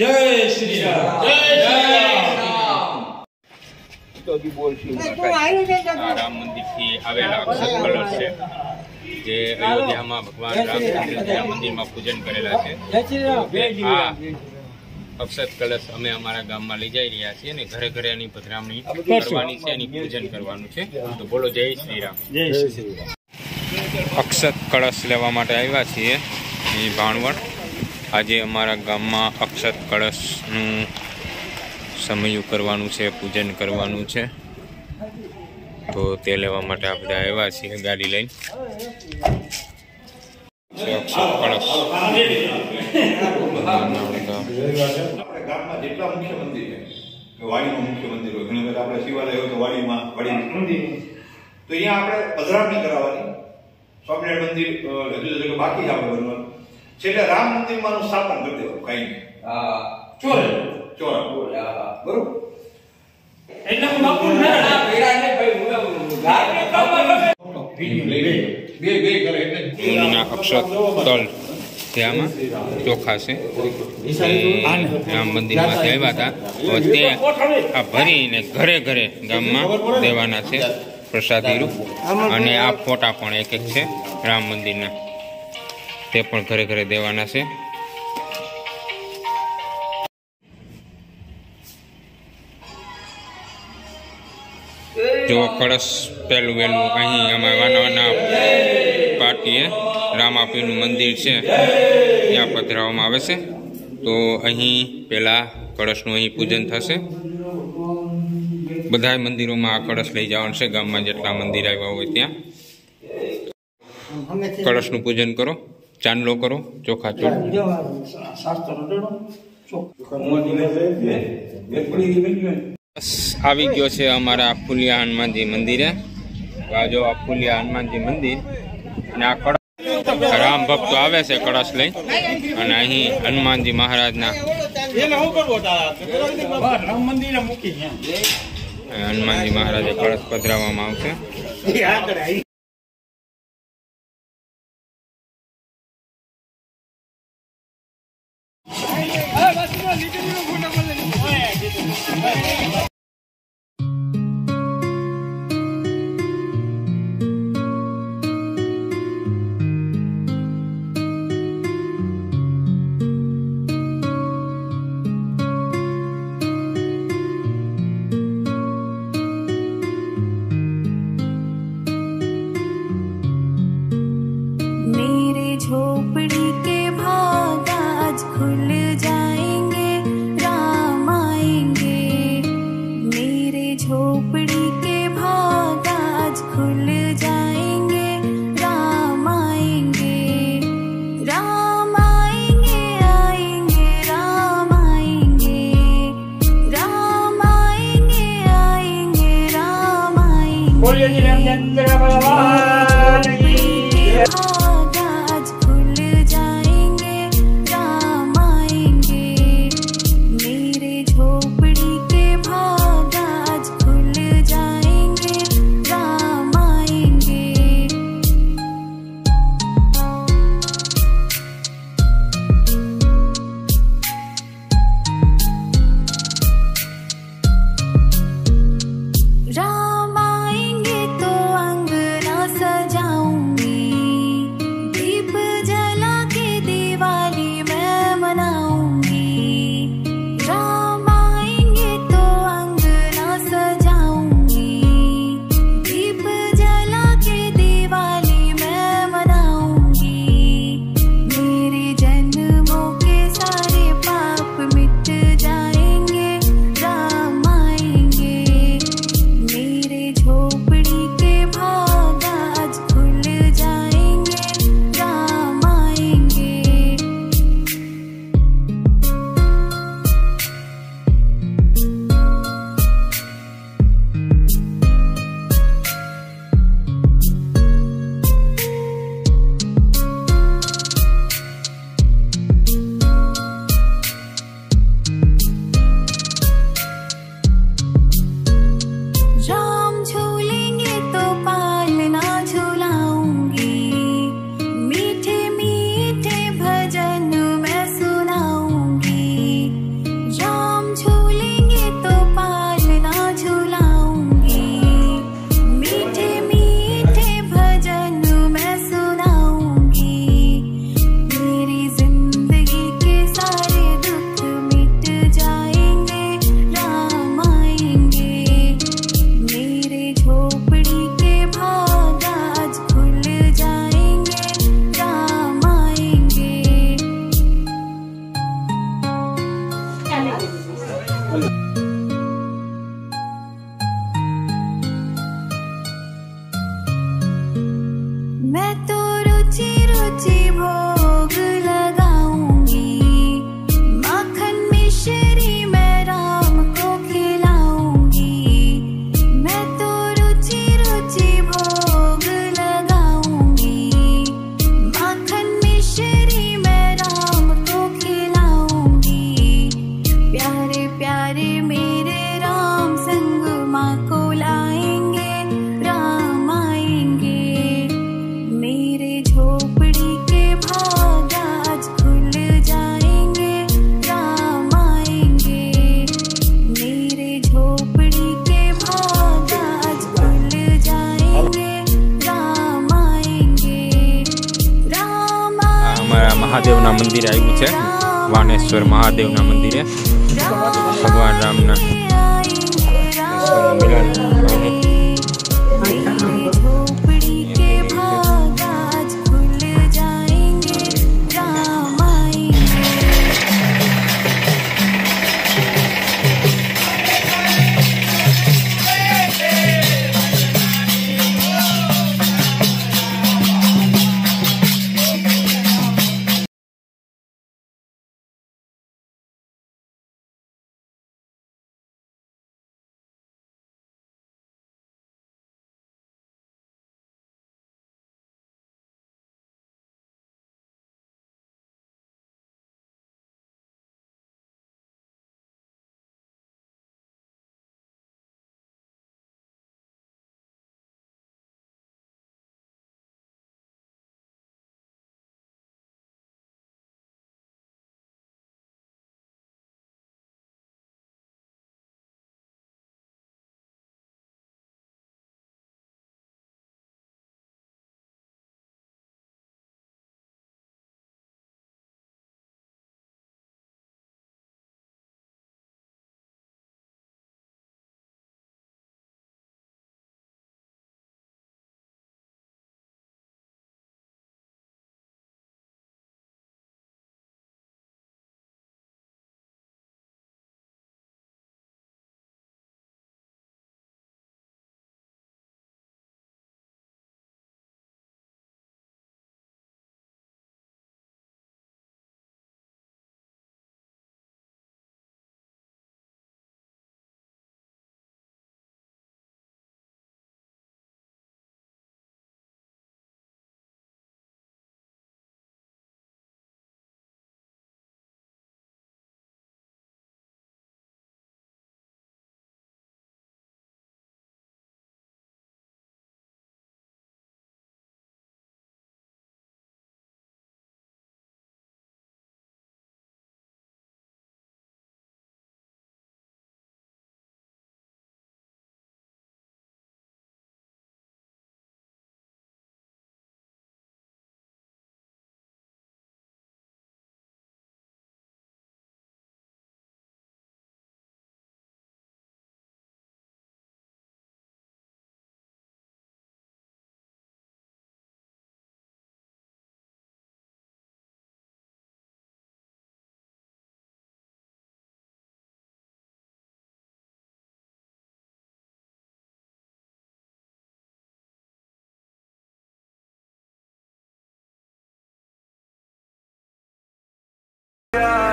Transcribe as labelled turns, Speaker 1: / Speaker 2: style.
Speaker 1: जय श्री राम। जय श्री राम।
Speaker 2: तो भी बोल राम मंदिर थी आवेला अक्षत कलश है जे अयोध्या में भगवान राम मंदिर में पूजन करेला है। अक्षत कलश अमे अमारा गाम में लई जाई रह्या छीए ने घरे घरे एनी पधरामणी करवानी छे, एनी पूजन करवानुं छे। तो बोलो जय श्री राम। जय श्री राम। अक्षत कलश लेवा माटे आव्या छीए ई भाणवड। आज अमारा गाम में अक्षत कलशनुं समयु करवानुं छे, पूजन करवानुं छे। तो ते लेवा माटे आ बधा आव्या छीए गाड़ी लईने। अक्षत कलश
Speaker 3: गामમાં જેટલા મુખ્ય મંદિર છે વાડીમાં મુખ્ય મંદિર હોય ઘણી વખત આપણે શિવાલય હોય તો વાડીમાં વાડી મંદિર તો અહીંયા આપણે પધરામણી કરાવવાની સ્વામિનારાયણ મંદિર હજુ તો બાકી છે આપણે બનવાનું છેલ્લે રામ મંદિરમાંનું સ્થાપન કરી દેવાનું કઈ નહીં ચોર બરોબર
Speaker 1: એટલે હું બાપુ ના પેડા ને ભાઈ
Speaker 3: બે કરે એટલે
Speaker 2: अक्षत तल त्यामा चोखा से राम मंदिर में आव्या था। आ भरीने घरे घरे गाम में देवाना छे प्रसादी रूप। अने आ फोटा पण एक एक छे राम मंदिर ना, ते पण घरे घरे देवाना छे। जो कलश पहलू वेलू अहीं अमे वाना पाटीए रामापीरનું મંદિર છે ત્યાં પધરાવવામાં આવે છે। તો અહીં પહેલા કળશનું અહીં પૂજન થશે। બધા મંદિરોમાં આ કળશ લઈ જવાનું છે, ગામમાં જેટલા મંદિર આવ્યા હોય ત્યાં કળશનું પૂજન કરો, ચાંદલો કરો, ચોખા ચોળ। આવી ગયો છે અમારા ફુલિયા હનુમાનજી મંદિરે। આ જો આ ફુલિયા હનુમાનજી મંદિર અને આ राम भक्त आवे से कलश लई अने अहीं हनुमानजी महाराज ना हनुमानजी महाराज कलश पधराववामां आवशे।
Speaker 4: झोपड़ी के भाग आज खुल जाएंगे, राम आएंगे। मेरे झोपड़ी के भाग आज खुल जाएंगे, राम आएंगे। राम आएंगे आएंगे राम आएंगे, राम आएंगे आएंगे राम आएंगे। बोलिए जी रामचंद्र भगवान की
Speaker 2: મહાદેવના મંદિરે આવ્યું છે, વાનેશ્વર મહાદેવના મંદિરે ભગવાન રામના મિલન થવાનું.
Speaker 4: झोपड़ी के भाग आज खुल जाएंगे, राम आएंगे.
Speaker 5: Yeah.